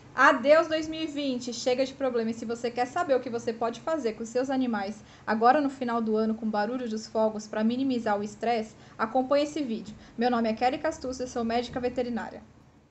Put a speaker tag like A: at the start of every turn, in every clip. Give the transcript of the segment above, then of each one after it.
A: Adeus 2020, chega de problema. E se você quer saber o que você pode fazer com seus animais agora no final do ano com o barulho dos fogos para minimizar o estresse, acompanhe esse vídeo. Meu nome é Kelly Castucci, eu sou médica veterinária.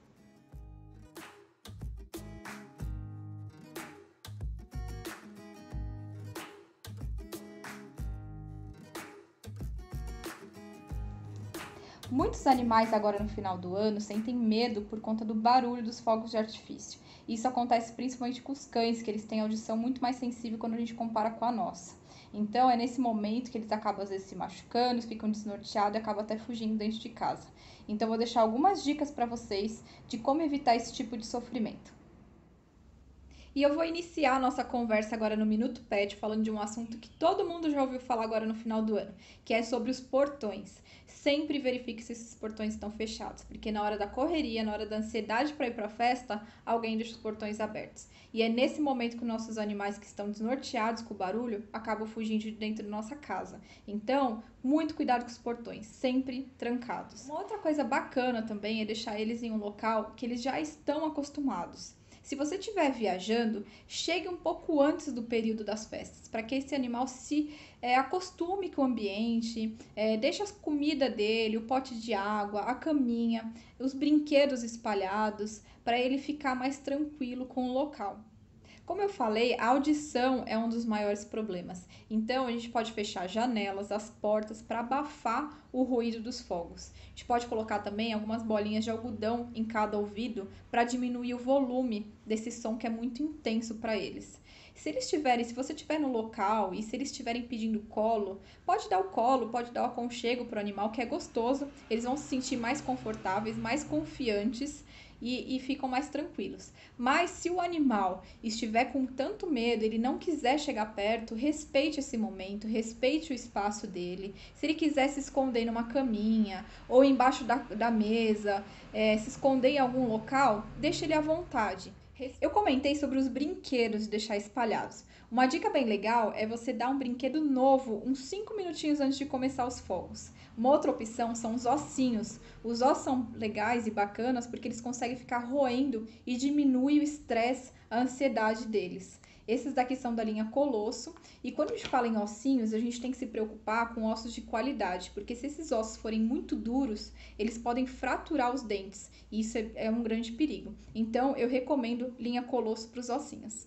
A: Muitos animais agora no final do ano sentem medo por conta do barulho dos fogos de artifício. Isso acontece principalmente com os cães, que eles têm audição muito mais sensível quando a gente compara com a nossa. Então é nesse momento que eles acabam às vezes se machucando, ficam desnorteados e acabam até fugindo dentro de casa. Então eu vou deixar algumas dicas para vocês de como evitar esse tipo de sofrimento. E eu vou iniciar a nossa conversa agora no Minuto Pet falando de um assunto que todo mundo já ouviu falar agora no final do ano, que é sobre os portões. Sempre verifique se esses portões estão fechados, porque na hora da correria, na hora da ansiedade para ir para a festa, alguém deixa os portões abertos. E é nesse momento que nossos animais que estão desnorteados com o barulho acabam fugindo de dentro da nossa casa. Então, muito cuidado com os portões, sempre trancados. Uma outra coisa bacana também é deixar eles em um local que eles já estão acostumados. Se você estiver viajando, chegue um pouco antes do período das festas, para que esse animal se acostume com o ambiente, deixe a comida dele, o pote de água, a caminha, os brinquedos espalhados, para ele ficar mais tranquilo com o local. Como eu falei, a audição é um dos maiores problemas. Então, a gente pode fechar as janelas, as portas para abafar o ruído dos fogos. A gente pode colocar também algumas bolinhas de algodão em cada ouvido para diminuir o volume desse som que é muito intenso para eles. Se você estiver no local e se eles estiverem pedindo colo, pode dar o colo, pode dar o aconchego para o animal, que é gostoso. Eles vão se sentir mais confortáveis, mais confiantes e ficam mais tranquilos. Mas se o animal estiver com tanto medo, ele não quiser chegar perto, respeite esse momento, respeite o espaço dele. Se ele quiser se esconder numa caminha ou embaixo da mesa, se esconder em algum local, deixe ele à vontade. Eu comentei sobre os brinquedos de deixar espalhados. Uma dica bem legal é você dar um brinquedo novo uns 5 minutinhos antes de começar os fogos. Uma outra opção são os ossinhos. Os ossos são legais e bacanas porque eles conseguem ficar roendo e diminui o estresse, a ansiedade deles. Esses daqui são da linha Colosso. E quando a gente fala em ossinhos, a gente tem que se preocupar com ossos de qualidade, porque se esses ossos forem muito duros, eles podem fraturar os dentes. E isso é um grande perigo. Então, eu recomendo linha Colosso para os ossinhos.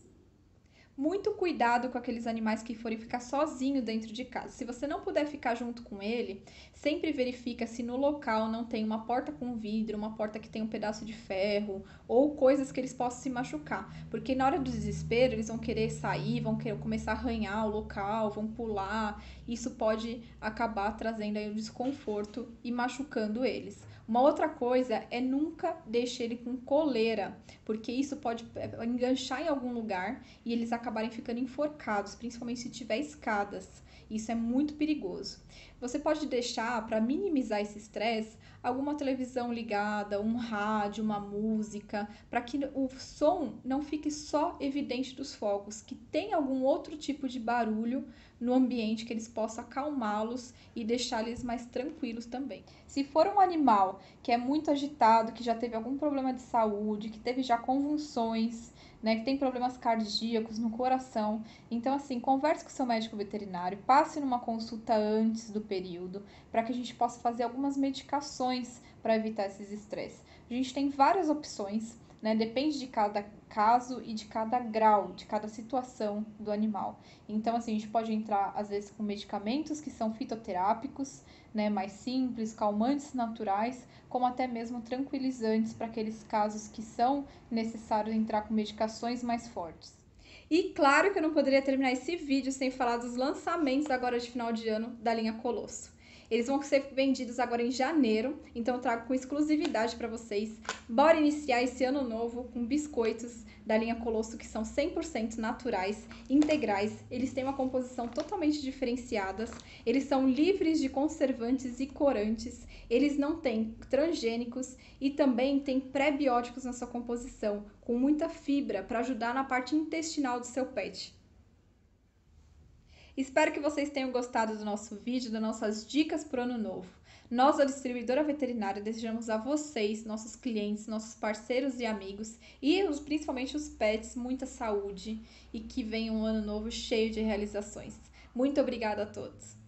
A: Muito cuidado com aqueles animais que forem ficar sozinho dentro de casa. Se você não puder ficar junto com ele, sempre verifica se no local não tem uma porta com vidro, uma porta que tem um pedaço de ferro ou coisas que eles possam se machucar. Porque na hora do desespero, eles vão querer sair, vão querer começar a arranhar o local, vão pular. Isso pode acabar trazendo aí um desconforto e machucando eles. Uma outra coisa é nunca deixe ele com coleira, porque isso pode enganchar em algum lugar e eles acabarem ficando enforcados, principalmente se tiver escadas. Isso é muito perigoso. Você pode deixar, para minimizar esse estresse, alguma televisão ligada, um rádio, uma música, para que o som não fique só evidente dos fogos, que tem algum outro tipo de barulho no ambiente que eles possam acalmá-los e deixar eles mais tranquilos também. Se for um animal que é muito agitado, que já teve algum problema de saúde, que teve já convulsões, né, que tem problemas cardíacos no coração. Então, assim, converse com o seu médico veterinário, passe numa consulta antes do período, para que a gente possa fazer algumas medicações para evitar esses estresses. A gente tem várias opções, né, depende de cada caso e de cada grau, de cada situação do animal. Então, assim, a gente pode entrar, às vezes, com medicamentos que são fitoterápicos, né, mais simples, calmantes naturais, como até mesmo tranquilizantes para aqueles casos que são necessário entrar com medicações mais fortes. E claro que eu não poderia terminar esse vídeo sem falar dos lançamentos agora de final de ano da linha Colosso. Eles vão ser vendidos agora em janeiro, então eu trago com exclusividade para vocês. Bora iniciar esse ano novo com biscoitos da linha Colosso que são 100% naturais, integrais. Eles têm uma composição totalmente diferenciada. Eles são livres de conservantes e corantes. Eles não têm transgênicos e também têm pré-bióticos na sua composição, com muita fibra para ajudar na parte intestinal do seu pet. Espero que vocês tenham gostado do nosso vídeo, das nossas dicas para o ano novo. Nós, da distribuidora veterinária, desejamos a vocês, nossos clientes, nossos parceiros e amigos, e principalmente os pets, muita saúde e que venha um ano novo cheio de realizações. Muito obrigada a todos!